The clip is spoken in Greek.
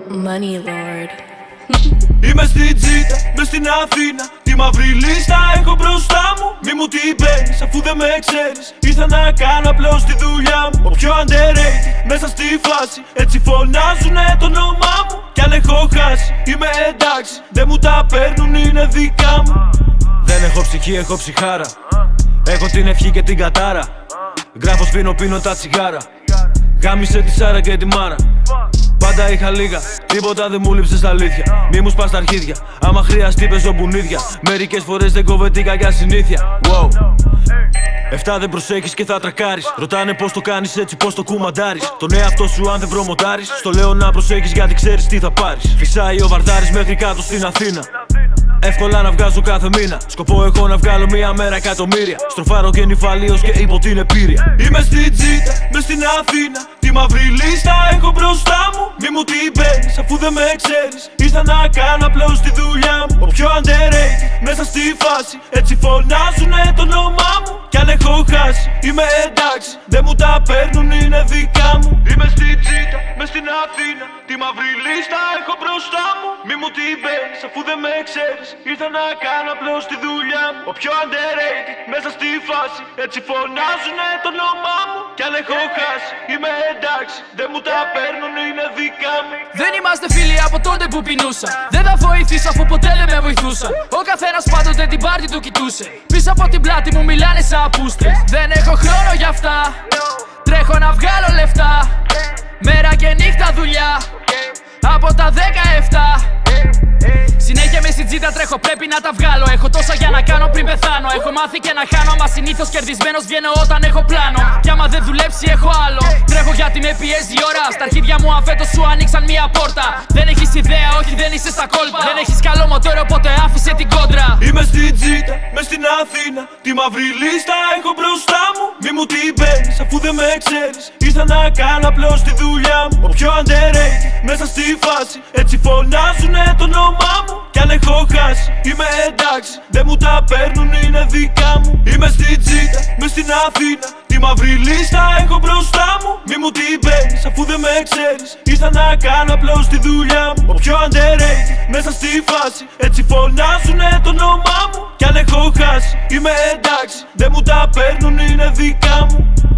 Money Lord. Είμαι στην Τζίτα, μες στην Αθήνα. Τη μαύρη λίστα έχω μπροστά μου. Μη μου την παίρνεις αφού δεν με ξέρεις. Ήρθα να κάνω απλώς τη δουλειά μου. Ο πιο underrated μέσα στη φάση. Έτσι φωνάζουνε το όνομά μου. Κι αν έχω χάσει είμαι εντάξει. Δεν μου τα παίρνουν, είναι δικά μου. Δεν έχω ψυχή, έχω ψυχάρα. Έχω την ευχή και την κατάρα. Γράφω, σφήνω, πίνω τα τσιγάρα. Γάμισε τη Σάρα και τη Μάρα. Πάντα είχα λίγα, τίποτα δεν μου λείψε στα αλήθεια. Μη μου σπάς τα αρχίδια, άμα χρειαστεί παίζω μπουνίδια. Μερικές φορές δεν κόβεται η κακιά συνήθεια. Wow. 7 δεν προσέχεις και θα τρακάρεις. Ρωτάνε πως το κάνεις έτσι, πως το κουμαντάρεις. Τον εαυτό σου αν δεν βρωμοτάρεις. Στο λέω να προσέχεις γιατί ξέρεις τι θα πάρεις. Φυσάει ο Βαρδάρης μέχρι κάτω στην Αθήνα. Εύκολα να βγάζω κάθε μήνα. Σκοπό έχω να βγάλω μία μέρα εκατομμύρια. Στροφάρω και νυφαλίως και υπό την επίρρεια. Είμαι στην Τζίτα, μες στην Αθήνα. Τη μαύρη λίστα έχω μπροστά μου. Μη μου την παίρνεις αφού δεν με ξέρεις. Ήρθα να κάνω απλώς τη δουλειά μου. Ο πιο underrated μέσα στη φάση. Έτσι φωνάζουνε το όνομά μου. Κι αν έχω χάσει είμαι εντάξει. Δεν μου τα παίρνουν, είναι δικά μου. Είμαι στην Τζίτα, μες στην Αθήνα. Τη μαύρη λίστα έχω μπροστά μου. Μη μου την παίρνεις αφού δεν με ξέρεις. Ήρθα να κάνω απλώς τη δουλειά μου. Ο πιο underrated μέσα στη φάση. Έτσι φωνάζουνε το όνομά μου. Κι αν έχω χάσει είμαι εντάξει. Δεν μου τα παίρνουν, είναι δικά μου. Δεν είμαστε φίλοι από τότε που πεινούσα. Δεν θα βοηθήσω αφού ποτέ δεν με βοηθούσαν. Ο καθένας πάντοτε την πάρτι του κοιτούσε. Πίσω από την πλάτη μου μιλάνε σαν απούστρες. Δεν έχω χρόνο για αυτά. Τρέχω να βγάλω λεφτά. Μέρα και νύχτα δουλειά. Από τα 17. Συνέχεια με στην Τζίτα τρέχω, πρέπει να τα βγάλω. Έχω τόσα για να κάνω πριν πεθάνω. Έχω μάθει και να χάνω, μα συνήθως κερδισμένος βγαίνω όταν έχω πλάνο. Κι άμα δεν δουλέψει έχω άλλο. Τρέχω γιατί με πιέζει η ώρα. Στα αρχίδια μου αν φέτος σου άνοιξαν μία πόρτα. Δεν έχεις ιδέα, όχι δεν είσαι στα κόλπα. Δεν έχεις καλό μοτόρο, οπότε άφησε την κόντρα. Είμαι στην Τζίτα, μες στην Αθήνα. Τη μαύρη λίστα έχω μπροστά μου. Μη μου την παίρνεις αφού δεν με ξέρεις. Ήρθα να κάνω απλώς τη δουλειά μου. Ο πιο underrated μέσα στη φάση. Έτσι φωνάζουνε το όνομά μου. Κι αν έχω χάσει είμαι εντάξει. Δεν μου τα παίρνουν, είναι δικά μου. Είμαι στην Τζίτα, μες στην Αθήνα. Τη μαύρη λίστα έχω μπροστά μου. Μη μου την παίρνεις αφού δεν με ξέρεις. Ήρθα να κάνω απλώς τη δουλειά μου. Ο πιο underrated μέσα στη φάση. Έτσι φωνάζουνε το όνομά μου. Κι αν έχω χάσει είμαι εντάξει. Δεν μου τα παίρνουν, είναι δικά μου.